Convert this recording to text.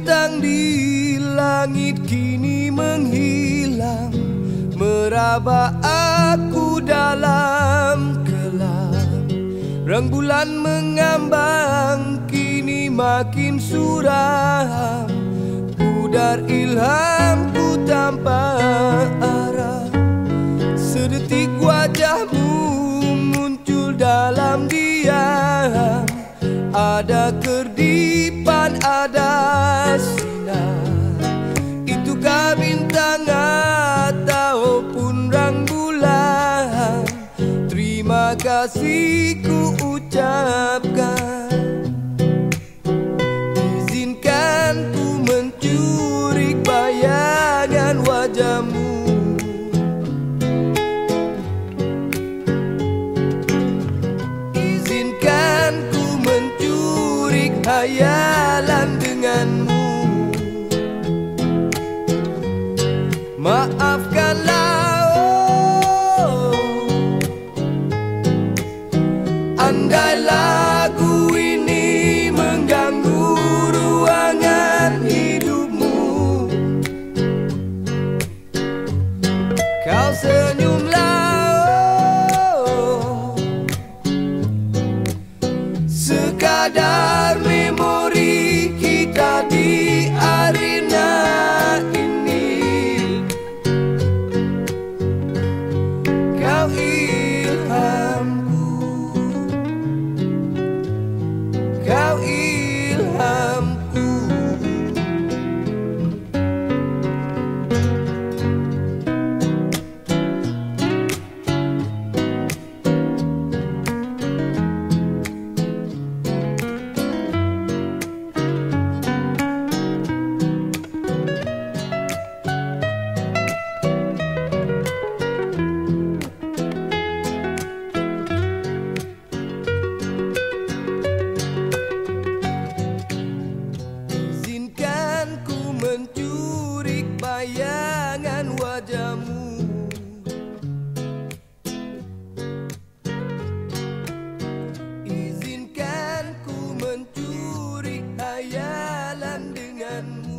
bintang di langit kini menghilang, meraba aku dalam kelam. Rembulan mengambang kini makin suram, pudar ilhamku tanpa arah. Sedetik wajahmu muncul dalam diam, ada kerdipan, ada sinar. Itukah bintang ataupun rembulan? Terima kasih ku ucapkan. Izinkan ku mencuri bayangan wajahmu. Izinkan ku mencuri khayalan denganmu. Maafkanlah, andai lagu ini mengganggu ruangan hidupmu. Kau senyumlah, sekadar memori kita di arena ini. Kau ilhamku, kau ilhamku. Izinkan ku mencuri bayangan wajahmu. Izinkan ku mencuri khayalan denganmu.